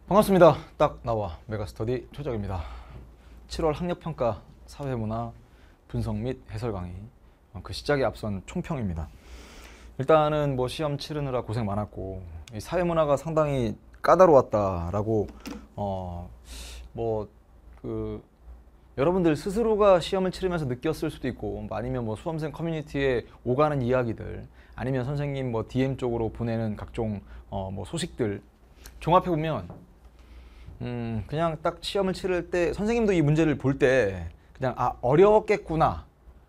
반갑습니다. 딱 나와 메가스터디 최적입니다. 7월 학력평가 사회문화 분석 및 해설 강의 그 시작에 앞선 총평입니다. 일단은 뭐 시험 치르느라 고생 많았고 이 사회문화가 상당히 까다로웠다라고 여러분들 스스로가 시험을 치르면서 느꼈을 수도 있고 아니면 뭐 수험생 커뮤니티에 오가는 이야기들 아니면 선생님 뭐 DM 쪽으로 보내는 각종 뭐 소식들 종합해 보면 그냥 딱 시험을 치를 때 선생님도 이 문제를 볼 때 그냥 어려웠겠구나,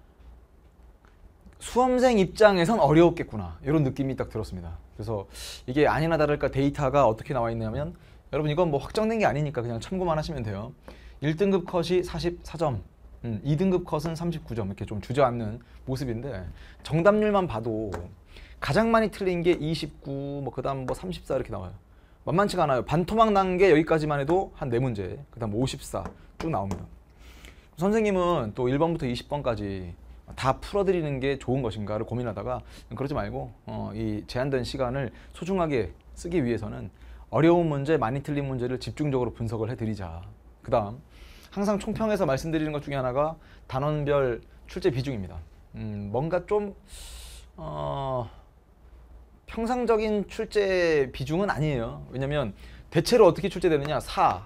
수험생 입장에선 어려웠겠구나 이런 느낌이 딱 들었습니다. 그래서 이게 아니나 다를까 데이터가 어떻게 나와 있냐면 여러분 이건 뭐 확정된 게 아니니까 그냥 참고만 하시면 돼요. 1등급 컷이 44점 2등급 컷은 39점 이렇게 좀 주저앉는 모습인데 정답률만 봐도 가장 많이 틀린 게 29, 뭐 그다음 뭐 34 이렇게 나와요. 만만치가 않아요. 반토막 난 게 여기까지만 해도 한 4문제, 그 다음 54 쭉 나옵니다. 선생님은 또 1번부터 20번까지 다 풀어드리는 게 좋은 것인가를 고민하다가 그러지 말고 이 제한된 시간을 소중하게 쓰기 위해서는 어려운 문제, 많이 틀린 문제를 집중적으로 분석을 해드리자. 그 다음 항상 총평에서 말씀드리는 것 중에 하나가 단원별 출제 비중입니다. 뭔가 좀 평상적인 출제 비중은 아니에요. 왜냐면 대체로 어떻게 출제되느냐 4,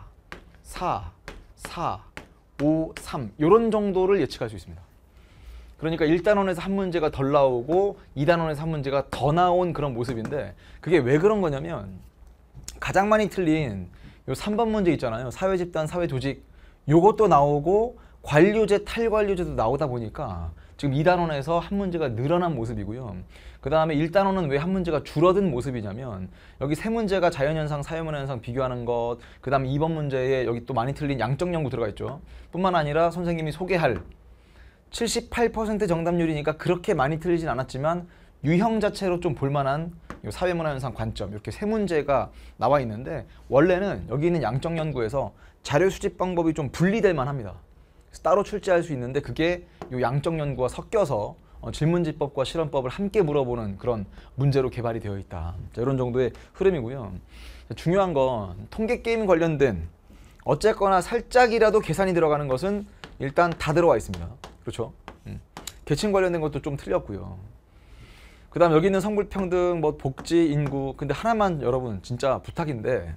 5, 3 이런 정도를 예측할 수 있습니다. 그러니까 1단원에서 한 문제가 덜 나오고 2단원에서 한 문제가 더 나온 그런 모습인데 그게 왜 그런 거냐면 가장 많이 틀린 요 3번 문제 있잖아요. 사회집단, 사회조직 요것도 나오고 관료제, 탈관료제도 나오다 보니까 지금 2단원에서 한 문제가 늘어난 모습이고요. 그 다음에 1단원은 왜 한 문제가 줄어든 모습이냐면 여기 세 문제가 자연현상, 사회문화현상 비교하는 것, 그 다음에 2번 문제에 여기 또 많이 틀린 양적 연구 들어가 있죠. 뿐만 아니라 선생님이 소개할 78% 정답률이니까 그렇게 많이 틀리진 않았지만 유형 자체로 좀 볼만한 사회문화현상 관점 이렇게 세 문제가 나와 있는데 원래는 여기 있는 양적 연구에서 자료 수집 방법이 좀 분리될 만합니다. 따로 출제할 수 있는데 그게 이 양적 연구와 섞여서 질문지법과 실험법을 함께 물어보는 그런 문제로 개발이 되어 있다. 자, 이런 정도의 흐름이고요. 중요한 건 통계 게임 관련된 어쨌거나 살짝이라도 계산이 들어가는 것은 일단 다 들어와 있습니다. 그렇죠? 계층 관련된 것도 좀 틀렸고요. 그 다음 여기 있는 성불평등, 뭐 복지, 인구. 근데 하나만 여러분 진짜 부탁인데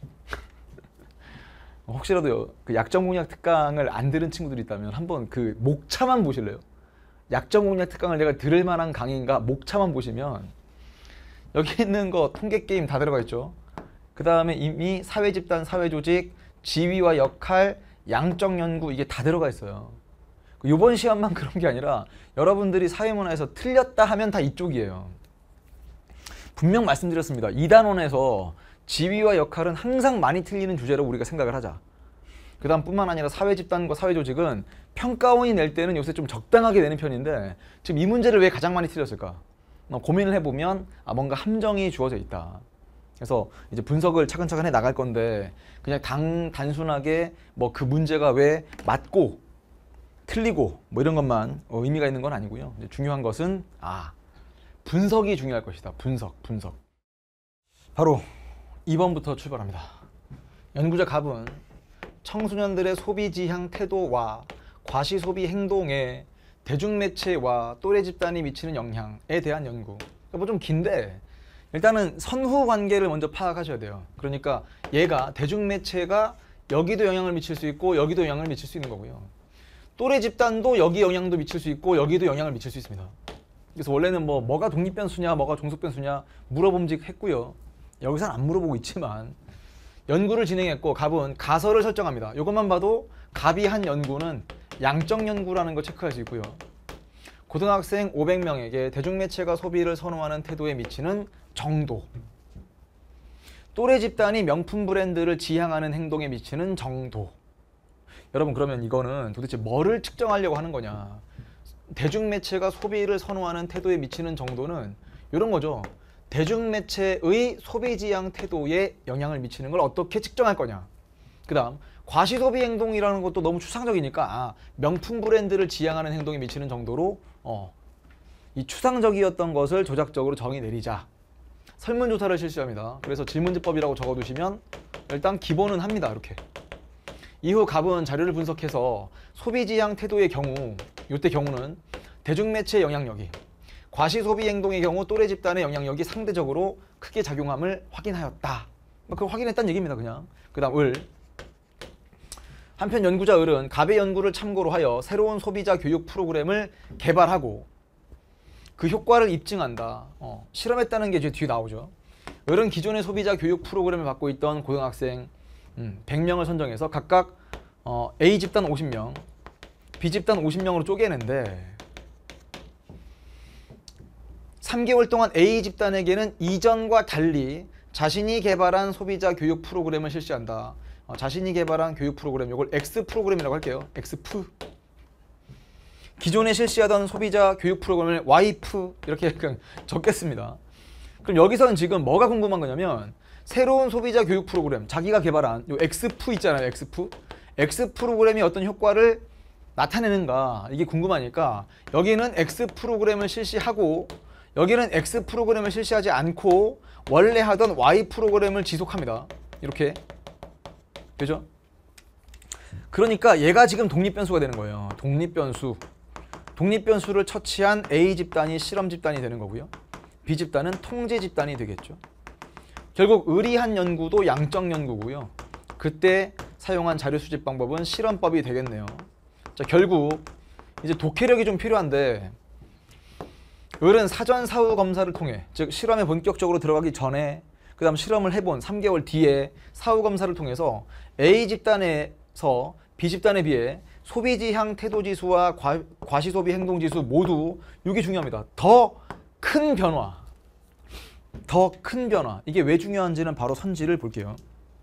혹시라도 그 약정공약 특강을 안 들은 친구들이 있다면 한번 그 목차만 보실래요? 약정공약 특강을 내가 들을 만한 강의인가 목차만 보시면 여기 있는 거 통계 게임 다 들어가 있죠. 그 다음에 이미 사회집단, 사회조직, 지위와 역할, 양적 연구 이게 다 들어가 있어요. 이번 시험만 그런 게 아니라 여러분들이 사회문화에서 틀렸다 하면 다 이쪽이에요. 분명 말씀드렸습니다. 2단원에서 지위와 역할은 항상 많이 틀리는 주제로 우리가 생각을 하자. 그 다음 뿐만 아니라 사회집단과 사회조직은 평가원이 낼 때는 요새 좀 적당하게 내는 편인데 지금 이 문제를 왜 가장 많이 틀렸을까? 고민을 해보면 뭔가 함정이 주어져 있다. 그래서 이제 분석을 차근차근 해 나갈 건데 그냥 단순하게 뭐 그 문제가 왜 맞고 틀리고 뭐 이런 것만 의미가 있는 건 아니고요. 이제 중요한 것은 분석이 중요할 것이다. 분석. 바로 2번부터 출발합니다. 연구자 갑은 청소년들의 소비 지향 태도와 과시소비 행동에 대중매체와 또래 집단이 미치는 영향에 대한 연구. 뭐 좀 긴데 일단은 선후 관계를 먼저 파악하셔야 돼요. 그러니까 얘가 대중매체가 여기도 영향을 미칠 수 있고 여기도 영향을 미칠 수 있는 거고요. 또래 집단도 여기 영향도 미칠 수 있고 여기도 영향을 미칠 수 있습니다. 그래서 원래는 뭐가 독립변수냐 뭐가 종속변수냐 물어봄직했고요. 여기서는 안 물어보고 있지만 연구를 진행했고 갑은 가설을 설정합니다. 이것만 봐도 갑이 한 연구는 양적 연구라는 걸 체크할 수 있고요. 고등학생 500명에게 대중매체가 소비를 선호하는 태도에 미치는 정도, 또래 집단이 명품 브랜드를 지향하는 행동에 미치는 정도. 여러분 그러면 이거는 도대체 뭐를 측정하려고 하는 거냐. 대중매체가 소비를 선호하는 태도에 미치는 정도는 이런 거죠. 대중매체의 소비지향 태도에 영향을 미치는 걸 어떻게 측정할 거냐. 그 다음 과시소비 행동이라는 것도 너무 추상적이니까 명품 브랜드를 지향하는 행동에 미치는 정도로 이 추상적이었던 것을 조작적으로 정의 내리자. 설문조사를 실시합니다. 그래서 질문지법이라고 적어두시면 일단 기본은 합니다. 이렇게. 이후 갑은 자료를 분석해서 소비지향 태도의 경우, 이때 경우는 대중매체의 영향력이, 과시소비 행동의 경우 또래 집단의 영향력이 상대적으로 크게 작용함을 확인하였다. 그걸 확인했다는 얘기입니다. 그냥. 그 다음 을. 한편 연구자 을은 갑의 연구를 참고로 하여 새로운 소비자 교육 프로그램을 개발하고 그 효과를 입증한다. 실험했다는 게 뒤에 나오죠. 을은 기존의 소비자 교육 프로그램을 받고 있던 고등학생 100명을 선정해서 각각 A집단 50명, B집단 50명으로 쪼개는데 3개월 동안 A집단에게는 이전과 달리 자신이 개발한 소비자 교육 프로그램을 실시한다. 자신이 개발한 교육 프로그램, 이걸 X 프로그램이라고 할게요. XF. 기존에 실시하던 소비자 교육 프로그램을 YF 이렇게 그냥 적겠습니다. 그럼 여기서는 지금 뭐가 궁금한 거냐면 새로운 소비자 교육 프로그램, 자기가 개발한 요 XF 있잖아요. XF. X 프로그램이 어떤 효과를 나타내는가 이게 궁금하니까 여기는 X 프로그램을 실시하고 여기는 X 프로그램을 실시하지 않고 원래 하던 Y 프로그램을 지속합니다. 이렇게. 그죠? 그러니까 얘가 지금 독립변수가 되는 거예요. 독립변수. 독립변수를 처치한 A집단이 실험집단이 되는 거고요. B집단은 통제집단이 되겠죠. 결국 의리한 연구도 양적 연구고요. 그때 사용한 자료 수집 방법은 실험법이 되겠네요. 자, 결국 이제 독해력이 좀 필요한데 을은 사전 사후 검사를 통해, 즉 실험에 본격적으로 들어가기 전에 그 다음 실험을 해본 3개월 뒤에 사후 검사를 통해서 A집단에서 B집단에 비해 소비지향 태도지수와 과시소비 행동지수 모두 이게 중요합니다. 더 큰 변화. 더 큰 변화. 이게 왜 중요한지는 바로 선지를 볼게요.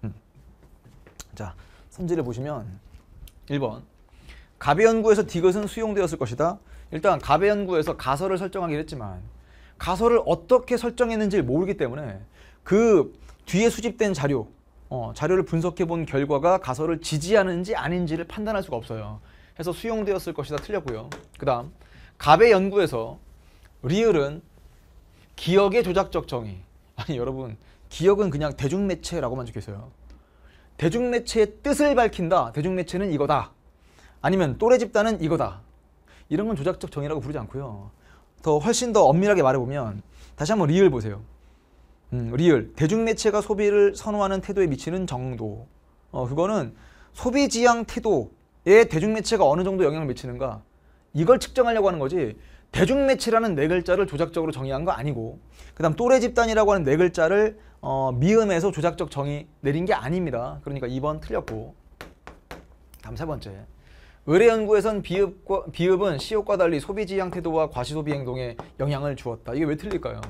자, 선지를 보시면 1번 갑의 연구에서 디귿은 수용되었을 것이다. 일단 갑의 연구에서 가설을 설정하긴 했지만 가설을 어떻게 설정했는지 모르기 때문에 그 뒤에 수집된 자료를 분석해 본 결과가 가설을 지지하는지 아닌지를 판단할 수가 없어요. 그래서 수용되었을 것이다 틀렸고요. 그 다음 갑의 연구에서 리을은 기억의 조작적 정의. 아니 여러분, 기억은 그냥 대중매체라고만 적혀있어요. 대중매체의 뜻을 밝힌다. 대중매체는 이거다. 아니면 또래 집단은 이거다. 이런 건 조작적 정의라고 부르지 않고요. 훨씬 더 엄밀하게 말해보면 다시 한번 리을 보세요. 리을. 대중매체가 소비를 선호하는 태도에 미치는 정도. 그거는 소비지향 태도에 대중매체가 어느 정도 영향을 미치는가 이걸 측정하려고 하는 거지 대중매체라는 네 글자를 조작적으로 정의한 거 아니고 그 다음 또래 집단이라고 하는 네 글자를 미음해서 조작적 정의 내린 게 아닙니다. 그러니까 2번 틀렸고 다음 세 번째 의뢰 연구에선 비읍은 시옷과 달리 소비지향 태도와 과시소비 행동에 영향을 주었다. 이게 왜 틀릴까요?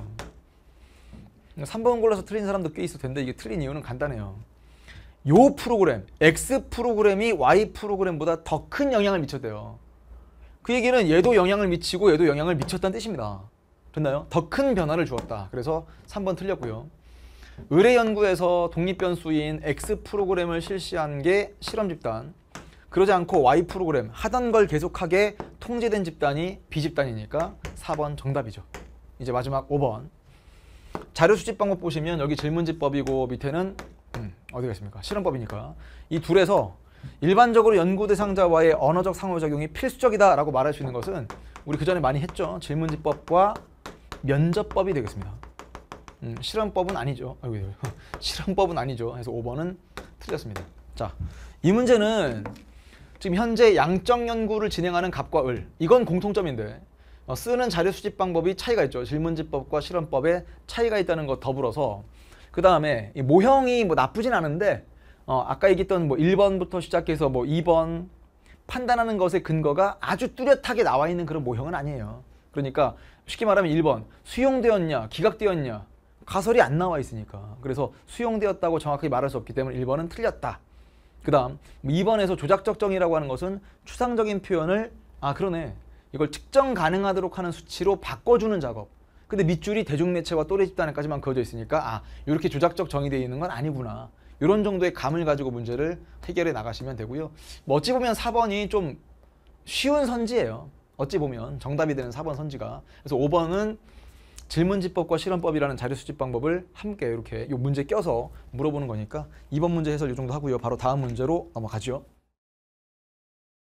3번 골라서 틀린 사람도 꽤 있을 텐데 이게 틀린 이유는 간단해요. 요 프로그램, X 프로그램이 Y 프로그램보다 더 큰 영향을 미쳤대요. 그 얘기는 얘도 영향을 미치고 얘도 영향을 미쳤다는 뜻입니다. 됐나요? 더 큰 변화를 주었다. 그래서 3번 틀렸고요. 의뢰 연구에서 독립변수인 X 프로그램을 실시한 게 실험집단. 그러지 않고 Y 프로그램, 하던 걸 계속하게 통제된 집단이 B집단이니까 4번 정답이죠. 이제 마지막 5번. 자료 수집 방법 보시면 여기 질문지법이고 밑에는 어디가 있습니까? 실험법이니까. 이 둘에서 일반적으로 연구 대상자와의 언어적 상호작용이 필수적이다 라고 말할 수 있는 것은 우리 그 전에 많이 했죠. 질문지법과 면접법이 되겠습니다. 실험법은 아니죠. 실험법은 아니죠. 그래서 5번은 틀렸습니다. 자, 이 문제는 지금 현재 양적 연구를 진행하는 갑과 을, 이건 공통점인데 쓰는 자료 수집 방법이 차이가 있죠. 질문지법과 실험법에 차이가 있다는 것 더불어서 그 다음에 모형이 뭐 나쁘진 않은데 아까 얘기했던 뭐 1번부터 시작해서 뭐 2번 판단하는 것의 근거가 아주 뚜렷하게 나와 있는 그런 모형은 아니에요. 그러니까 쉽게 말하면 1번 수용되었냐 기각되었냐 가설이 안 나와 있으니까 그래서 수용되었다고 정확하게 말할 수 없기 때문에 1번은 틀렸다. 그 다음 2번에서 조작적 정의라고 하는 것은 추상적인 표현을 그러네 이걸 측정 가능하도록 하는 수치로 바꿔주는 작업. 근데 밑줄이 대중매체와 또래 집단에까지만 그어져 있으니까 이렇게 조작적 정의되어 있는 건 아니구나. 이런 정도의 감을 가지고 문제를 해결해 나가시면 되고요. 뭐 어찌 보면 4번이 좀 쉬운 선지예요. 어찌 보면 정답이 되는 4번 선지가. 그래서 5번은 질문지법과 실험법이라는 자료 수집 방법을 함께 이렇게 이 문제 껴서 물어보는 거니까 2번 문제 해설 이 정도 하고요. 바로 다음 문제로 넘어가죠.